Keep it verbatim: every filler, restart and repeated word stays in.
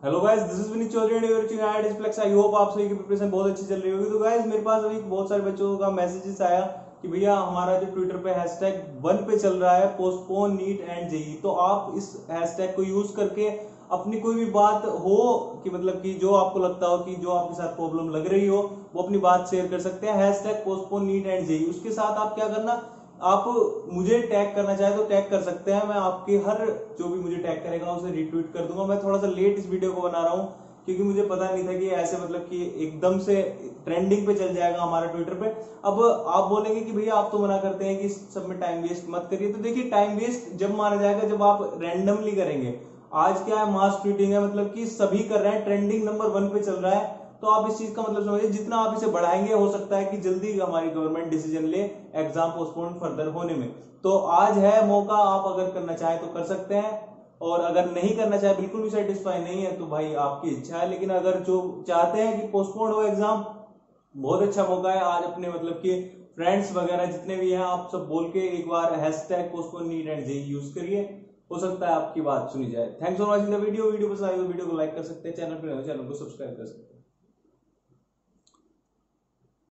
Hello guys, this is Vineet Chaudhary and you are watching I I T flex. I hope आप सभी की preparation बहुत अच्छी चल रही होगी। तो गाइस, मेरे पास अभी बहुत सारे बच्चों का मैसेजेस आया कि भैया हमारा जो ट्विटर पे हैशटैग वन पे चल रहा है, पोस्टपोन नीट एंड जेई, तो आप इस हैशटैग को यूज करके अपनी कोई भी बात हो कि मतलब कि जो आपको लगता हो कि जो आपके साथ प्रॉब्लम लग रही हो वो अपनी बात शेयर कर सकते हैं। Hashtag postpone NEET and JEE, उसके साथ आप क्या करना, आप मुझे टैग करना चाहे तो टैग कर सकते हैं। मैं आपकी हर जो भी मुझे टैग करेगा उसे रिट्वीट कर दूंगा। मैं थोड़ा सा लेट इस वीडियो को बना रहा हूँ क्योंकि मुझे पता नहीं था कि ऐसे मतलब कि एकदम से ट्रेंडिंग पे चल जाएगा हमारा ट्विटर पे। अब आप बोलेंगे कि भैया आप तो मना करते हैं कि सब में टाइम वेस्ट मत करिए। तो देखिए, टाइम वेस्ट जब माना जाएगा जब आप रैंडमली करेंगे। आज क्या है, मास ट्वीटिंग है, मतलब कि सभी कर रहे हैं, ट्रेंडिंग नंबर वन पे चल रहा है। तो आप इस चीज का मतलब समझिए, जितना आप इसे बढ़ाएंगे हो सकता है कि जल्दी हमारी गवर्नमेंट डिसीजन ले एग्जाम पोस्टपोन फर्दर होने में। तो आज है मौका, आप अगर करना चाहें तो कर सकते हैं, और अगर नहीं करना चाहे, बिल्कुल भी सेटिस्फाई नहीं है, तो भाई आपकी इच्छा है। लेकिन अगर जो चाहते हैं कि पोस्टपोन हो एग्जाम, बहुत अच्छा मौका है आज। अपने मतलब कि फ्रेंड्स वगैरह जितने भी हैं, आप सब बोल के एक बार hashtag postpone NEET and JEE use करिए, हो सकता है आपकी बात सुनी जाए। Thanks for watching the video. Video पसंद आई तो वीडियो को लाइक कर सकते हैं, चैनल पर चैनल को सब्सक्राइब कर सकते हैं।